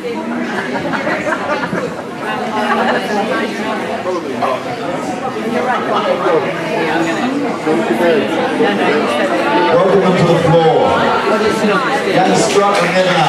Welcome them to the floor. Young Scott and Nevena.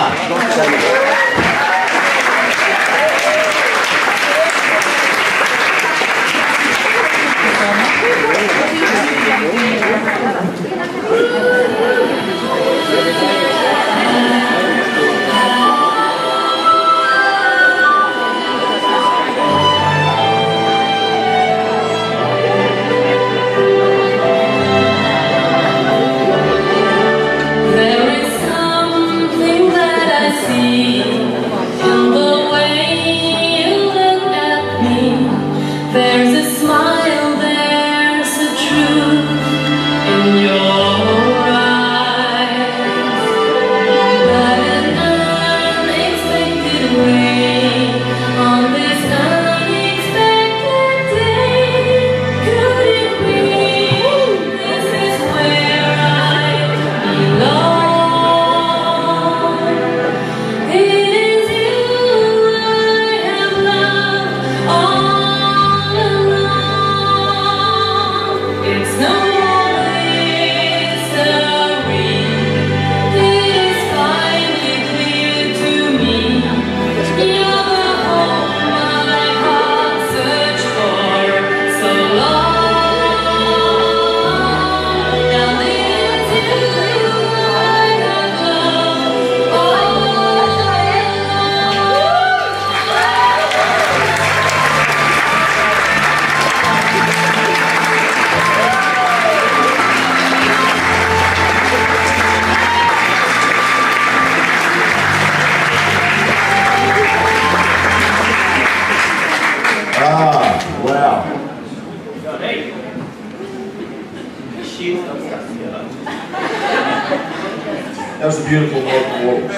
That was a beautiful waltz.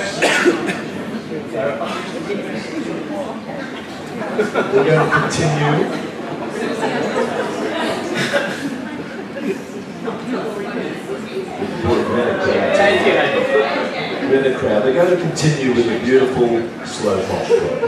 We're going to continue. We're the crowd. They're going to continue with a beautiful slow pop.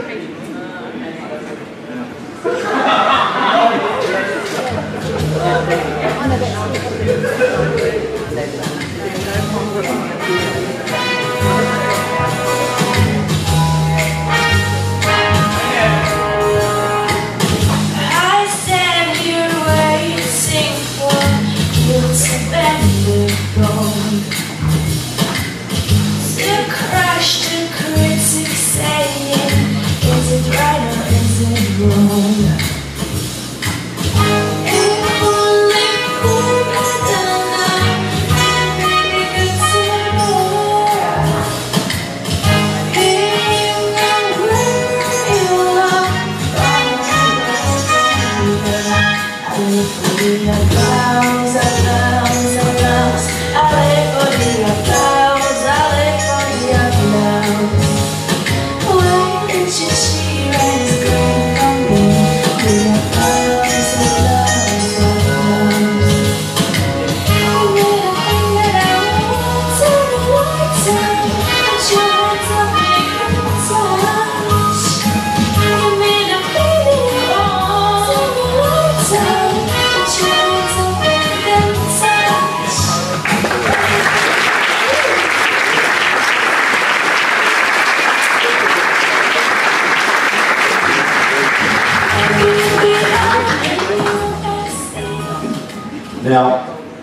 Now,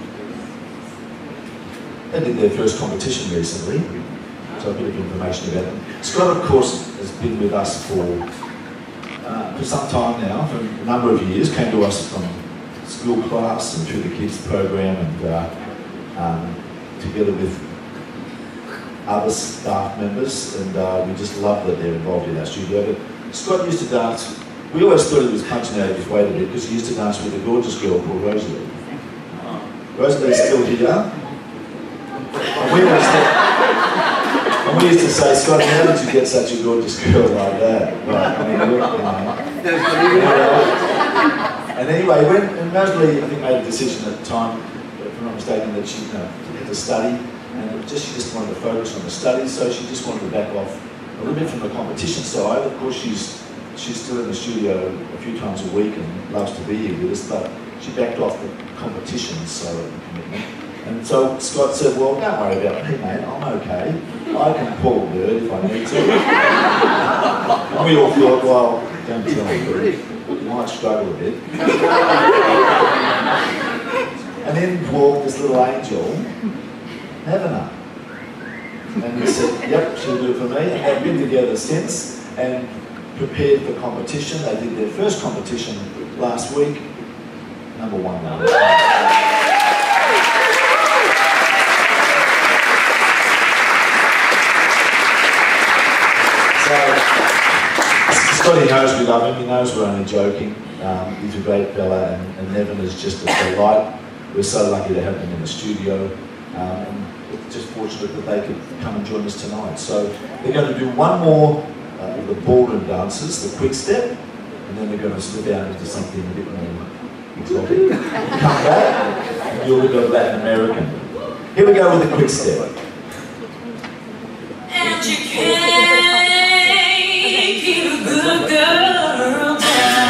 they did their first competition recently, so a bit of information about them. Scott, of course, has been with us for some time now, for a number of years. Came to us from school class and through the kids program, and together with other staff members, and we just love that they're involved in our studio. But Scott used to dance. We always thought he was punching out of his weight a bit because he used to dance with a gorgeous girl called Rosalie. Rosalie's still here. And we used to say, Scott, how did you get such a gorgeous girl like that? Right, I mean, and anyway, when Rosalie, I think, made a decision at the time, if I'm not mistaken, that she had to study, and she just wanted to focus on the studies, so she just wanted to back off a little bit from the competition side. Of course, she's still in the studio a few times a week and loves to be here with us, but she backed off the competition side of the commitment. And so Scott said, well, don't worry about me, mate, I'm okay. I can pull a bird if I need to. And we all thought, well, don't tell me, you might struggle a bit. And then walked this little angel, Nevena. And he said, yep, she'll do it for me. And they've been together since and prepared for competition. They did their first competition last week. Number 1 now. So, Scotty knows we love him. He knows we're only joking. He's a great fella, and Nevena's just a delight. We're so lucky to have him in the studio. And we're just fortunate that they could come and join us tonight. So they're going to do one more of the ballroom dances, the quick step, and then we're going to slip out into something a bit more exotic. Come back, and you'll look at Latin American. Here we go with the quick step. And you can't keep a good girl down.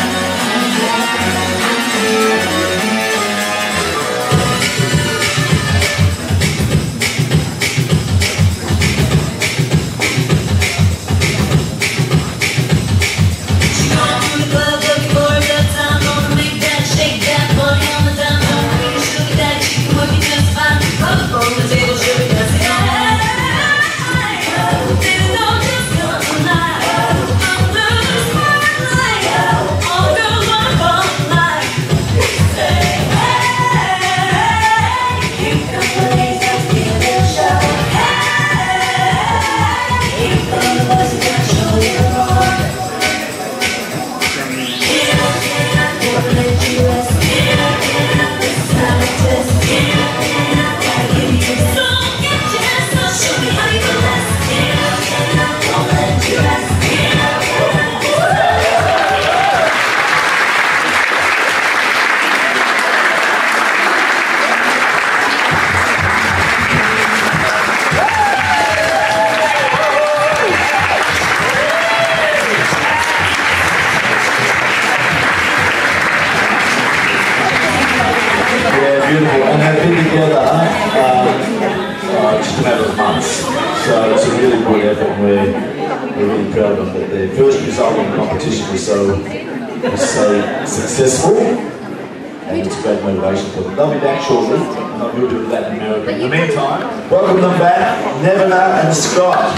Just a matter of months. So it's a really good effort, and we're really proud of them that their first result in the competition was so successful, and it's a great motivation for them. They'll be back shortly, and I'll do with Latin America. In the meantime, welcome them back, Nevena and Scott.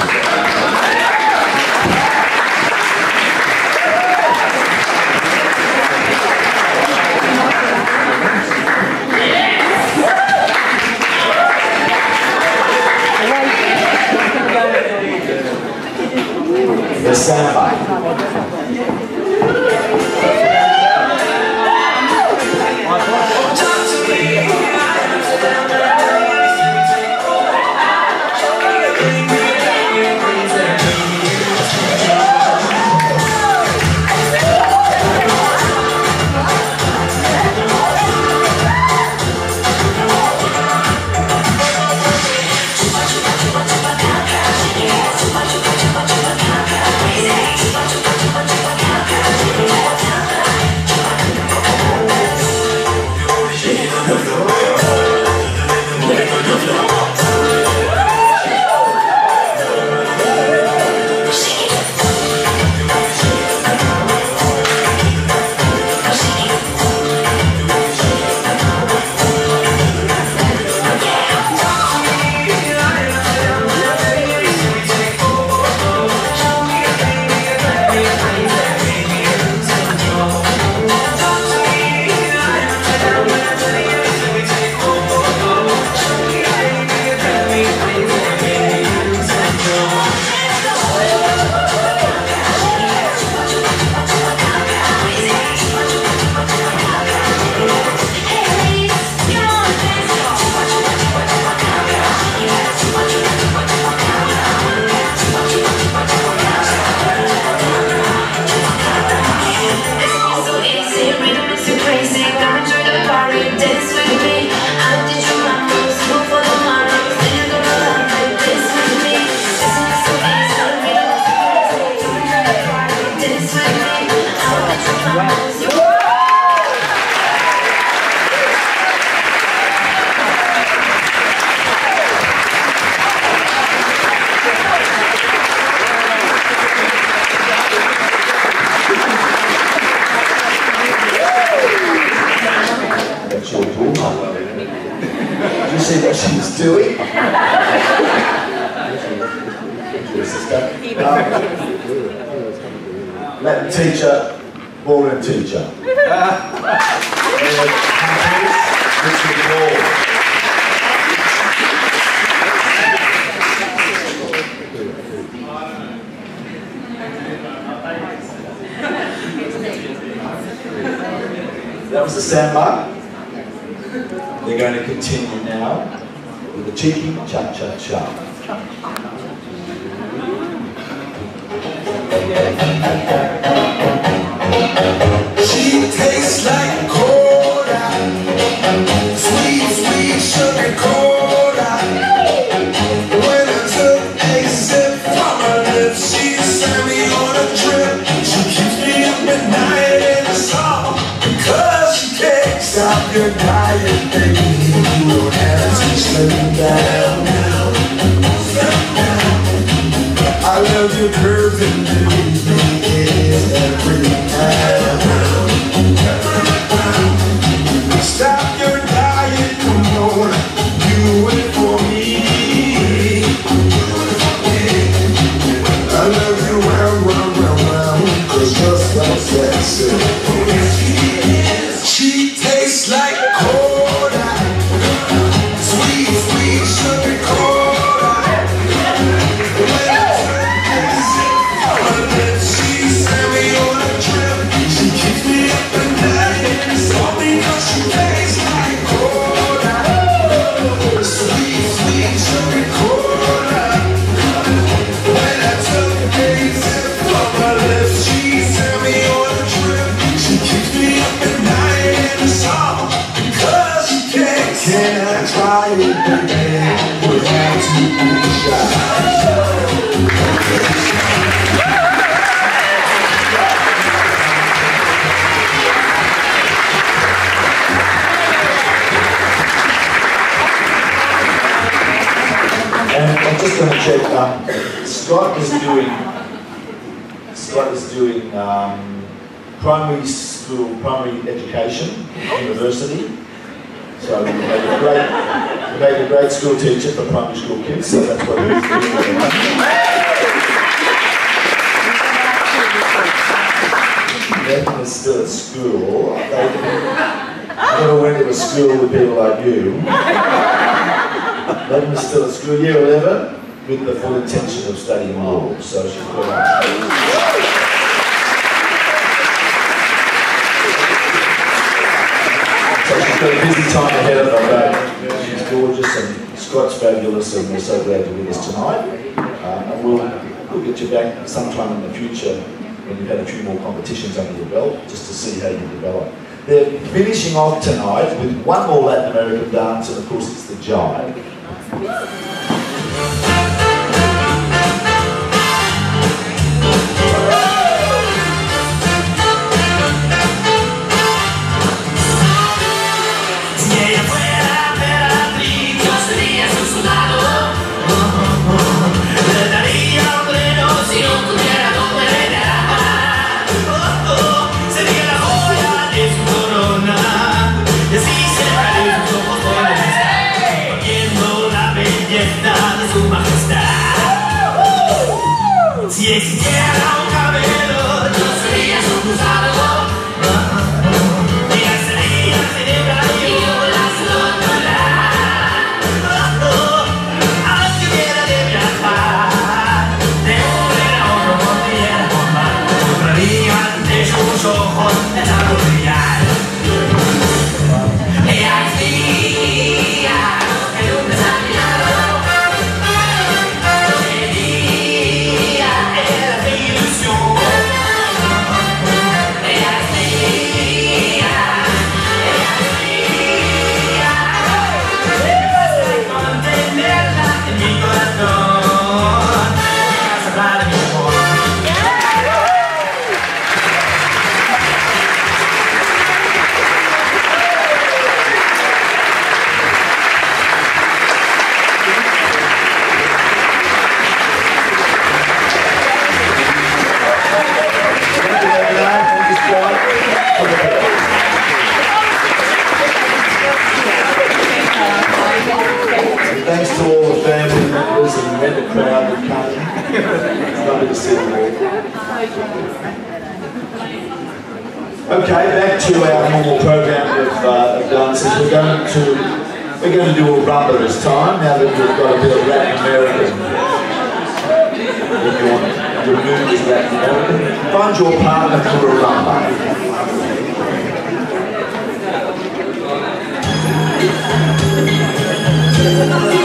The samba. Stewie. Latin teacher, ballroom teacher. That was the samba. They're going to continue now with the cheeky cha-cha-cha. She tastes like cola, sweet, sweet sugar cola. When I took a sip from her lips, she sent me on a trip. She keeps me up at night in the summer because she can't stop your diet, baby. You don't have to slim down. I love your curves and every time. Stop your diet, come on, do it for me. I love you round, round, round, round, 'cause you're so sexy. She tastes like cola, sweet, sweet sugar cola. When I turn and sip from her lips, she sent me on a trip. She keeps me up at night and saw me 'cause she tastes like cola, sweet, sweet sugar cola. When I took a sip from her lips, she sent me on a trip. She keeps me up at night in the summer because she can't. Can I try it again without you being shy? And I'm just going to check. Scott is doing primary school, primary education, university. So we made a great school teacher for primary school kids. So that's what he's doing. Nevena is still at school. I never went to a school with people like you. Nevena is still at school, year 11, with the full intention of studying law. So she's got a busy time ahead of her, but she's gorgeous and Scott's fabulous, and we're so glad you're with us tonight. And we'll get you back sometime in the future when you've had a few more competitions under your belt, just to see how you develop. They're finishing off tonight with one more Latin American dance, and of course it's the jive. Si existiera un cabello, yo sería su cruzado. Ella sería cerebral y yo la sola. Aunque hubiera de viajar de un lugar a otro, volviera a tomar. Compraría ante sus ojos el árbol brillar. Ella es mía, que nunca se ha mirado. Okay, back to our normal program of dances. We're going to do a rumba this time. Now that we've got a bit of Latin American. If your mood is Latin American, find your partner for a rumba. Thank you.